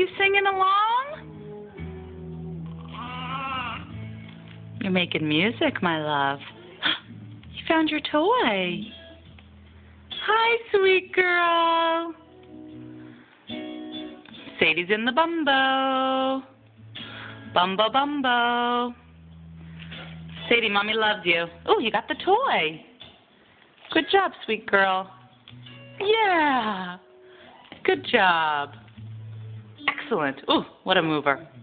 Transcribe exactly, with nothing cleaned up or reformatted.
You singing along? You're making music, my love. You found your toy. Hi, sweet girl. Sadie's in the bumbo. Bumbo, bumbo. Sadie, Mommy loves you. Oh, you got the toy. Good job, sweet girl. Yeah. Good job. Excellent. Ooh, what a mover.